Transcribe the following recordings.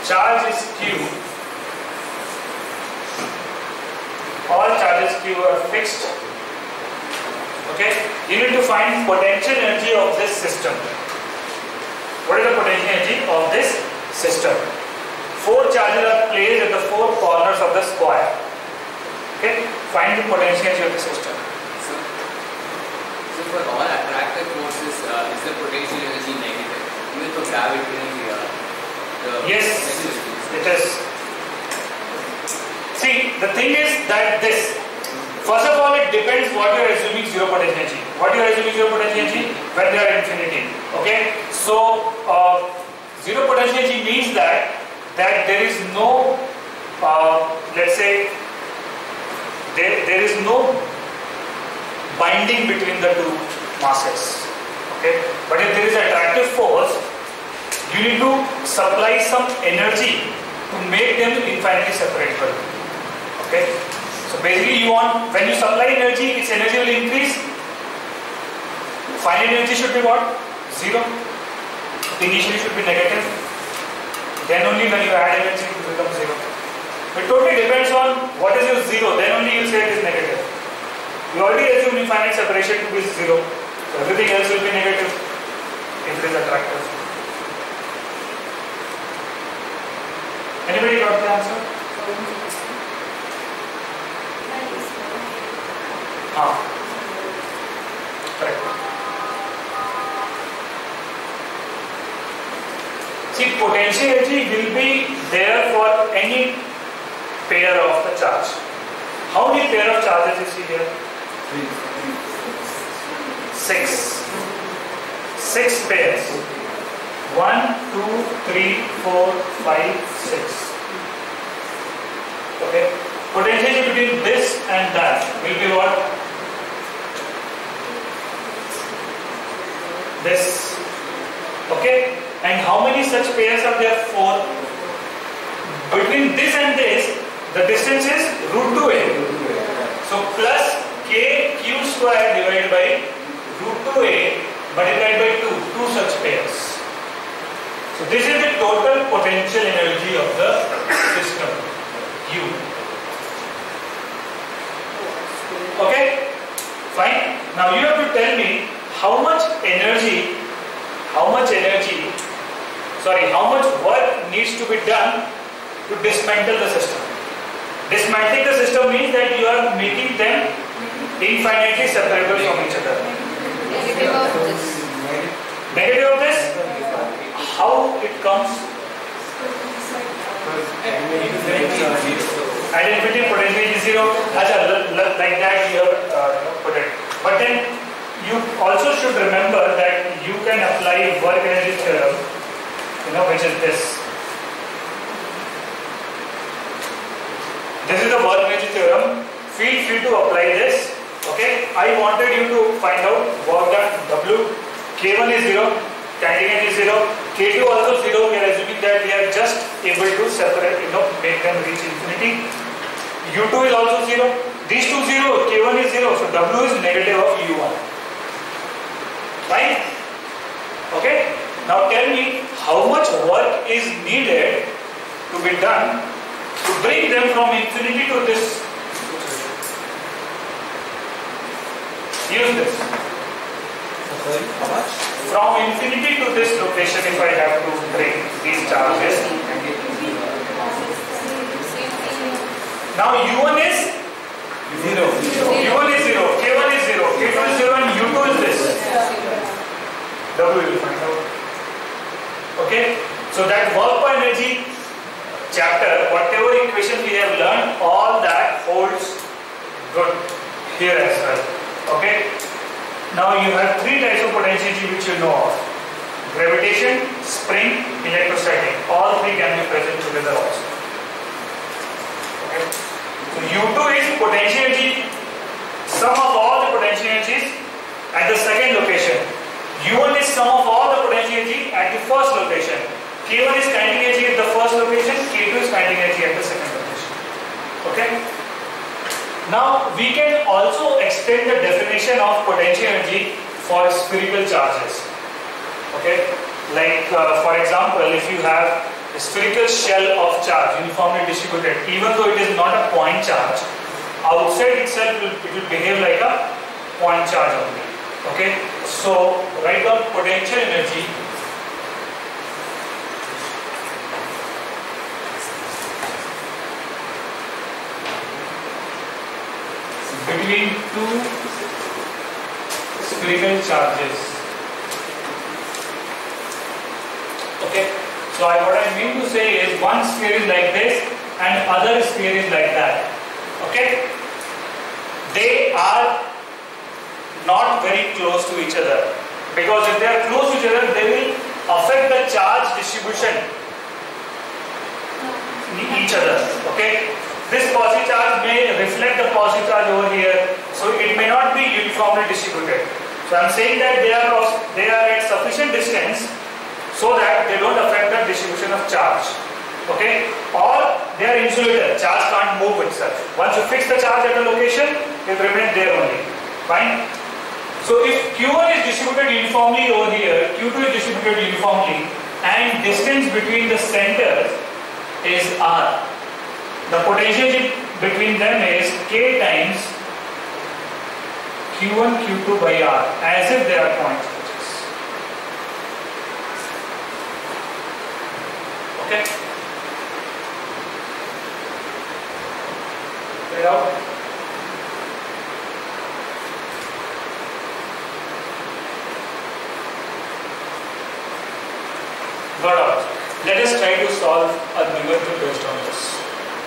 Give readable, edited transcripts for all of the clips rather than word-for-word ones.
charge is Q, all charges Q are fixed. Okay, you need to find potential energy of this system. What is the potential energy of this system? 4 charges are placed at the 4 corners of the square. Okay, find the potential energy of the system. So for all attractive forces, is the potential energy negative? Even for gravity, yes, it is. See, the thing is that this, first of all, it depends what you are assuming zero potential energy. What you are assuming zero potential energy? When they are infinity. Okay, so zero potential energy means that there is no, let's say, there is no binding between the two masses. Okay, but if there is attractive force, you need to supply some energy to make them infinitely separable. Okay, so basically you want, when you supply energy, its energy will increase. Final energy should be what? Zero. Initially should be negative. Then only when you add energy it becomes zero. It totally depends on what is your zero. Then only you say it is negative. You already assume infinite separation to be zero. So everything else will be negative if it is attractive. Anybody got the answer? Correct. See, potential energy will be there for any pair of the charge. How many pair of charges you see here? 6. 6 pairs. 1, 2, 3, 4, 5, 6. Okay. Potential energy between this and that will be what? This. Okay. And how many such pairs are there? 4. Between this and this, the distance is root 2a. So plus k q square divided by root 2a multiplied by 2. 2 such pairs. So this is the total potential energy of the system, U. Okay? Fine. Now you have to tell me how much work needs to be done to dismantle the system. Dismantling the system means that you are making them infinitely separable from each other. Negative of this. Negative of this? How it comes? At infinity potential is zero. Like that you have put it. But then you also should remember that you can apply work energy theorem, which is this. This is the work energy theorem. Feel free to apply this. Okay. I wanted you to find out work done W. K1 is 0. Standing energy is 0. K2 also 0. We are assuming that we are just able to separate, make them reach infinity. U2 is also 0. These two 0. K1 is 0. So W is negative of U1. Fine? Okay? Now tell me how much work is needed to be done to bring them from infinity to this. Use this. How much? From infinity to this location, if I have to bring these charges. Now U1 is 0. U1 is 0. K1 is 0. K2 is 0 and U2 is this. W will find out. Okay? So that work per energy chapter, whatever equation we have learned, all that holds good here as well. Okay? Now you have 3 types of potential energy which you know of. Gravitation, spring, electrostatic. All 3 can be present together also. Okay? So U2 is potential energy, sum of all the potential energies at the second location. U1 is sum of all the potential energy at the first location. K1 is kinetic energy at the first location, K2 is kinetic energy at the second location. Okay? Now we can also extend the definition of potential energy for spherical charges. Okay? Like for example, if you have spherical shell of charge uniformly distributed, even though it is not a point charge, outside itself it will behave like a point charge only. Okay, so write down potential energy between two spherical charges. Okay, so what I mean to say is one sphere is like this and other sphere is like that. Okay, they are not very close to each other, because if they are close to each other, they will affect the charge distribution in each other. Okay, this positive charge may reflect the positive charge over here, so it may not be uniformly distributed. So I am saying that they are at sufficient distance so that they don't affect the distribution of charge. Okay, or they are insulated, charge can't move itself. Once you fix the charge at a location, it will remain there only. Fine. So if Q1 is distributed uniformly over here, Q2 is distributed uniformly, and distance between the centers is R, the potential between them is K times Q1 Q2 by R, as if they are point charges. Okay, get it out. Got out. Let us try to solve a numerical based on this.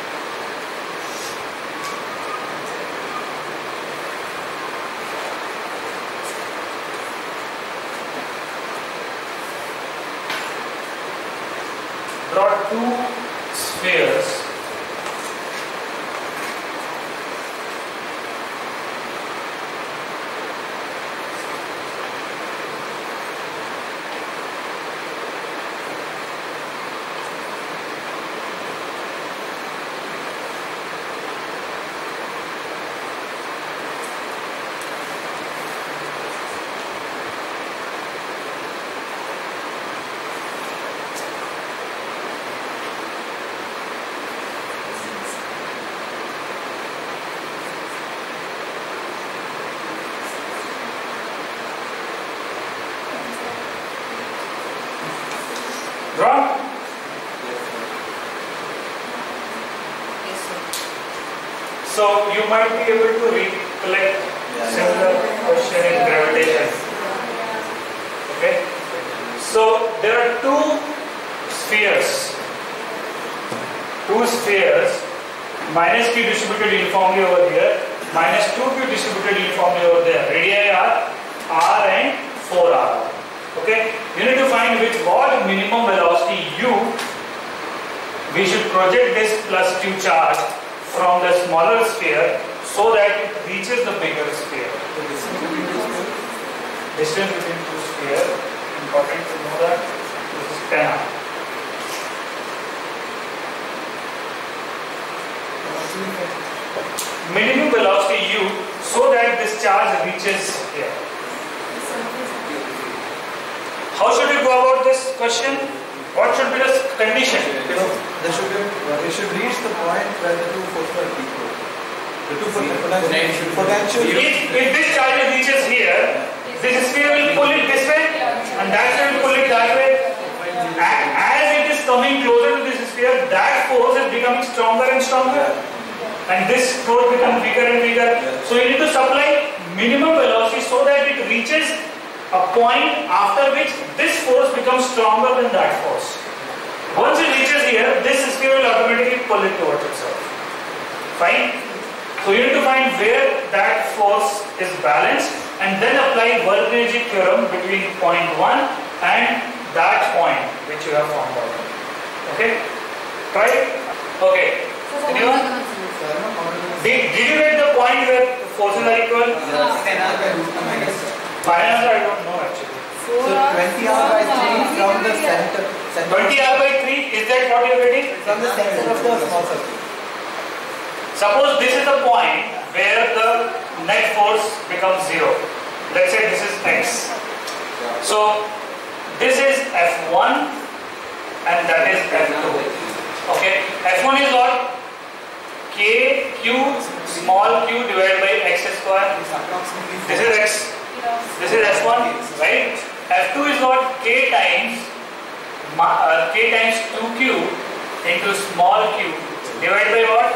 Brought two spheres . Draw. Yes, sir. So you might be able to recollect similar question in gravitation. Okay. So there are two spheres, minus Q distributed uniformly over here, minus 2Q distributed uniformly over there. Radii are R and 4R. Okay, you need to find with what minimum velocity u we should project this plus Q charge from the smaller sphere so that it reaches the bigger sphere. Distance between two spheres, important to know that this is 10R. Minimum velocity u so that this charge reaches here. How should we go about this question? What should be the condition? They should reach the point where the two forces are equal. The two potential. If this charge reaches here, this sphere will pull it this way, and that sphere will pull it that way. As it is coming closer to this sphere, that force is becoming stronger and stronger, and this force becomes bigger and bigger. So you need to supply minimum velocity so that it reaches a point after which this force becomes stronger than that force. Once it reaches here, this sphere will automatically pull it towards itself. Fine? So you need to find where that force is balanced and then apply work energy theorem between point 1 and that point which you have found out. Okay? Try it? Okay. Anyone? Did you get the point where forces are equal? Finance, I don't know actually. So 20R by 3 from the center. 20R by 3, is that what you are getting? From the center of the small circle. Suppose this is the point where the net force becomes 0. Let's say this is X. So this is F1 and that is F2. Okay, F1 is what? K Q small q divided by x square. This is x. This is F1, right? F2 is what? K times 2q into small q divided by what?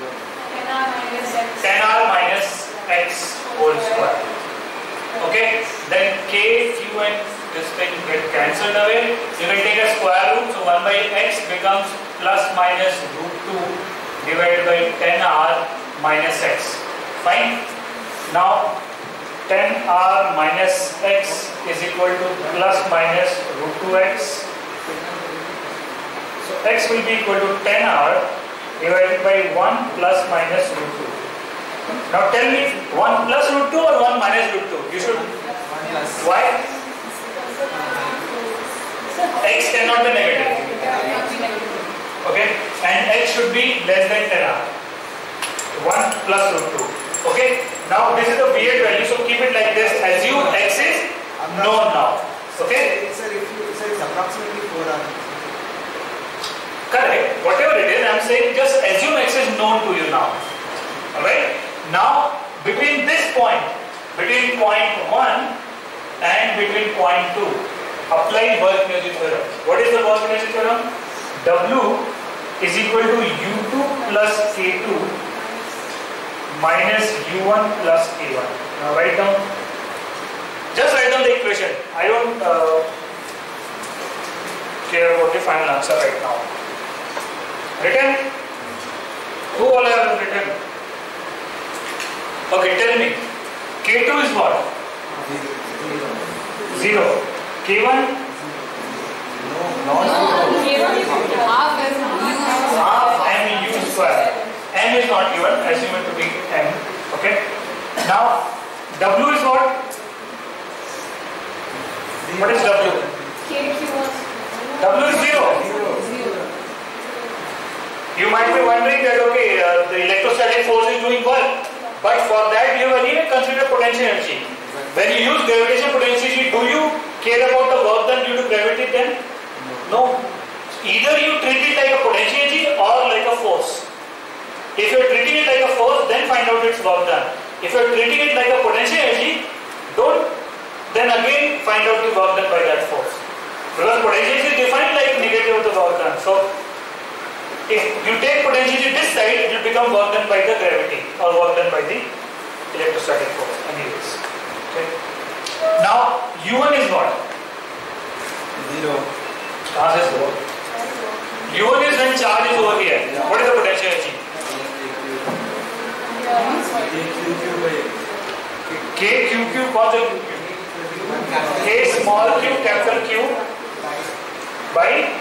10r minus x whole square. Okay, then K, Q and this thing get cancelled away. You will take a square root, so 1 by x becomes plus minus root 2 divided by 10r minus x. Fine. Now 10r minus x is equal to plus minus root 2x. So x will be equal to 10r divided by 1 plus minus root 2. Now tell me 1 plus root 2 or 1 minus root 2? You should. Why? X cannot be negative. Okay? And x should be less than 10r. 1 plus root 2. Okay? Now this is a weird value, so keep it like this. Assume x is known now. Okay? Sir, it's approximately 4r. Correct. Whatever it is, I am saying just assume x is known to you now. Alright? Now, between this point, between point 1 and between point 2, apply work-energy theorem. What is the work-energy theorem? W is equal to U2 plus K2 minus U1 plus K1. Now write down. Just write down the equation. I don't care about the final answer right now. Written? Who all have written? Okay, tell me. K2 is what? 0. K1? Half mu square. M is not given, assume it to be m. Okay. Now W is what? What is W? W is 0. You might be wondering that okay, the electrostatic force is doing work, but for that you will even consider potential energy. When you use gravitational potential, do you care about the work done due to gravity then? No. Either you treat it like a potential energy or like a force. If you are treating it like a force, then find out its work done. If you are treating it like a potential energy, don't then again find out the work done by that force. Because potential energy is defined like negative of the work done. So if you take potential energy this side, it will become work done by the gravity or work done by the electrostatic force. Anyways. Okay. Now U1 is what? 0. Charge is over. U1 is when charge is over here. What is the potential energy? K Q Q cos Q Q. K small q capital Q by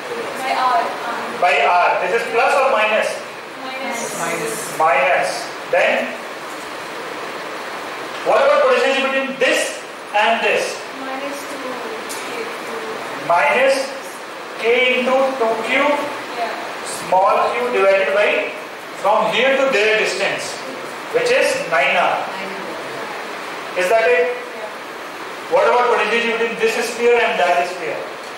R. This is plus or minus? Minus. Then what about potential between this and this? Minus K into 2Q small q divided by from here to there distance, which is 9r. Is that it? What about potential between this sphere and that sphere?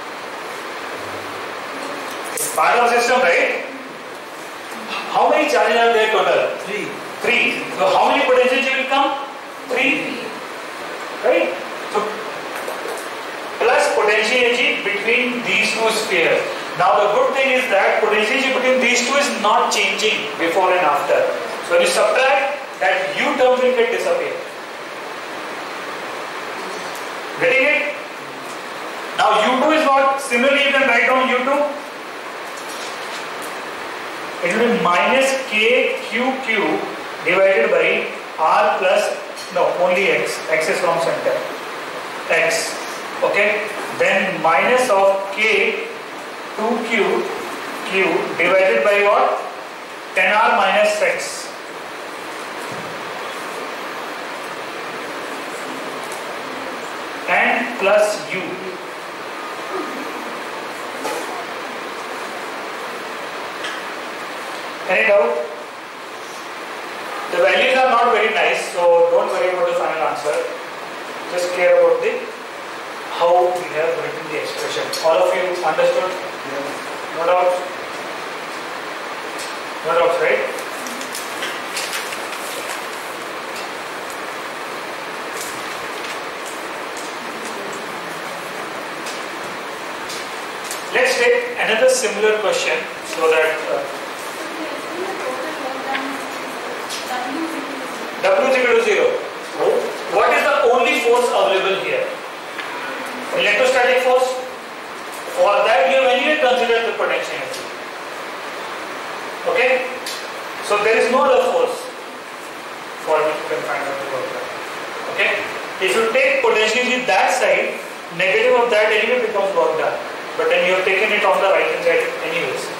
It's part of the system, right? How many charges are there total? 3. So how many potentials will come? 3. Right? So plus potential energy between these two spheres. Now the good thing is that potential energy between these two is not changing before and after. So when you subtract, that U term will get disappear. Getting it? Now U2 is what? Similarly you can write down U2. It will be minus KQQ divided by R plus, no, only X. X is from center. X. Okay. Then minus of K 2Q Q divided by what? 10R minus X. And plus U. Any doubt? The values are not very nice, so don't worry about the final answer. Just care about the how we have written the expression. All of you understood? No doubts? No doubts, right? Let's take another similar question so that W is equal to 0. What is the only force available here? Electrostatic force. For that you have anyway considered the potentiometer. Okay? So there is no other force for which you can find out the work done. Okay? If you take potentiometer that side, negative of that anyway becomes work done. But then you have taken it on the right hand side anyways.